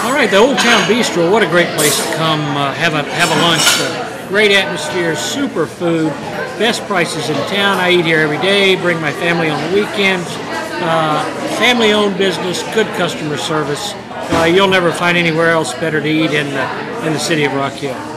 All right, the Old Town Bistro, what a great place to come have a lunch. Great atmosphere, super food, best prices in town. I eat here every day, bring my family on the weekends. Family-owned business, good customer service. You'll never find anywhere else better to eat in the city of Rock Hill.